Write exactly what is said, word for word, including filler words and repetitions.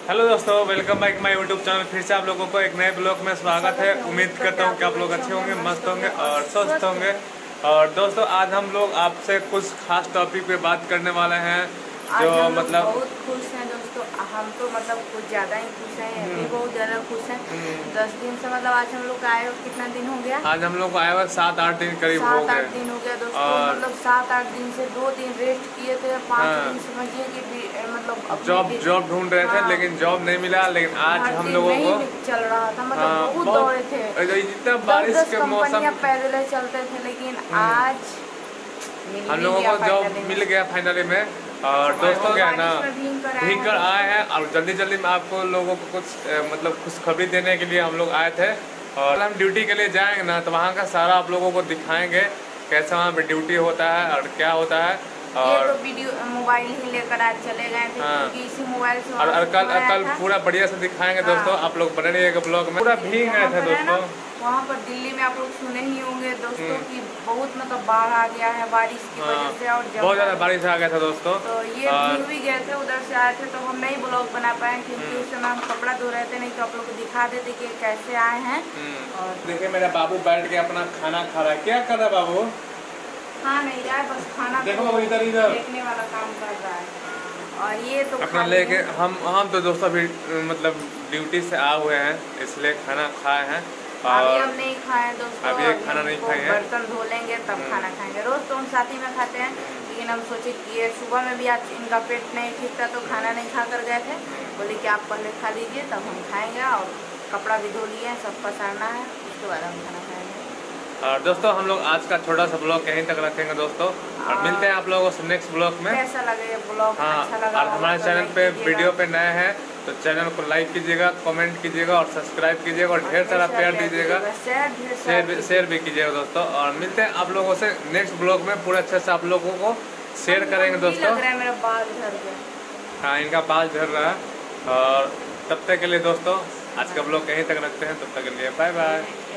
Hello दोस्तों, welcome back my YouTube channel. फिर से आप लोगों को एक नए ब्लॉग में स्वागत है। उम्मीद करता हूँ कि आप लोग अच्छे होंगे, मस्त होंगे और स्वस्थ होंगे। और दोस्तों, आज हम लोग आपसे कुछ खास टॉपिक पे बात करने वाले हैं जो मतलब बहुत खुश हैं दोस्तों। हम तो मतलब कुछ ज़्यादा ही खुश हैं, अभी बहुत ज़्यादा खुश हैं। दस दिन से मतलब आज हम लोग आए, कितना दिन हो गया? आज हम लोग आए हुए सात आठ दिन करीब हो गए। सात आठ दिन हो गया दोस्तों। और मतलब सात आठ दिन से दो दिन रेस्ट किए थे, पाँच हाँ। दिन समझिए कि मतलब जॉब जॉब ढूंढ रहे थे, हाँ। लेकिन जॉब नहीं मिला। लेकिन आज हम लोगों को चल रहा था, मतलब हाँ, बहुत बहुत दौड़े थे। इतना बारिश के मौसम पैदल चलते थे, लेकिन आज हम लोगों को जॉब मिल गया फाइनली में। और दोस्तों क्या है ना, भीग कर आए हैं और जल्दी जल्दी में आपको लोगों को कुछ मतलब खुशखबरी देने के लिए हम लोग आए थे। और हम ड्यूटी के लिए जाएंगे ना, तो वहाँ का सारा आप लोगों को दिखाएंगे कैसा वहाँ पे ड्यूटी होता है और क्या होता है। और तो वीडियो मोबाइल ही लेकर आज चले गए थे, हाँ। क्योंकि इसी मोबाइल से और कल कल पूरा बढ़िया से दिखाएंगे दोस्तों। हाँ। आप लोग बने रहिएगा ब्लॉग में। पूरा भीग गए थे दोस्तों। वहाँ पर दिल्ली में आप लोग सुने ही होंगे दोस्तों कि बहुत मतलब बाढ़ आ गया है बारिश की वजह से, और बहुत ज़्यादा बारिश आ गया था दोस्तों। तो ये भीग भी गए थे, उधर से आए थे, तो हम नहीं ब्लॉग बना पाए क्योंकि उस समय हम कपड़ा धो रहे थे। नहीं तो आप लोग को दिखा देते कि कैसे आए हैं। और देखिए, मेरा बाबू बैठ के अपना खाना खा रहा है। क्या कर रहा है बाबू? खा नहीं रहा है, बस खाना देखो इधर इधर देखने वाला काम कर रहा है। और ये तो अपना लेके हम हम तो दोस्तों अभी मतलब ड्यूटी से आ हुए हैं, इसलिए खाना खाए हैं। और अभी हम नहीं खाए दोस्तों, अभी एक खाना नहीं खाए हैं। बर्तन धो लेंगे तब खाना खाएंगे। रोज तो हम साथ ही में खाते हैं, लेकिन हम सोचे कि ये सुबह में भी आज इनका पेट नहीं ठीक था तो खाना नहीं खा कर गए थे। बोले कि आप पहले खा लीजिए तब हम खाएंगे। और कपड़ा भी धो लिए, सब पसारना है, उसके बाद हम खाना खाएंगे। और दोस्तों, हम लोग आज का छोटा सा ब्लॉग यहीं तक रखेंगे दोस्तों, और मिलते हैं आप लोगों से नेक्स्ट ब्लॉग में। कैसा लगे ये ब्लॉग? हाँ, अच्छा लगा और हमारे चैनल पे वीडियो पे नए हैं तो चैनल को लाइक कीजिएगा, कमेंट कीजिएगा और सब्सक्राइब कीजिएगा और ढेर सारा प्यार दीजिएगा, शेयर शेयर भी कीजिएगा दोस्तों। और मिलते हैं आप लोगों से नेक्स्ट ब्लॉग में। पूरा अच्छे से आप लोगों को शेयर करेंगे दोस्तों। मेरा बाल झड़ गया। हाँ, इनका बाल झड़ रहा है। और तब तक के लिए दोस्तों आज का ब्लॉग यहीं तक रखते हैं। तब तक के लिए बाय बाय।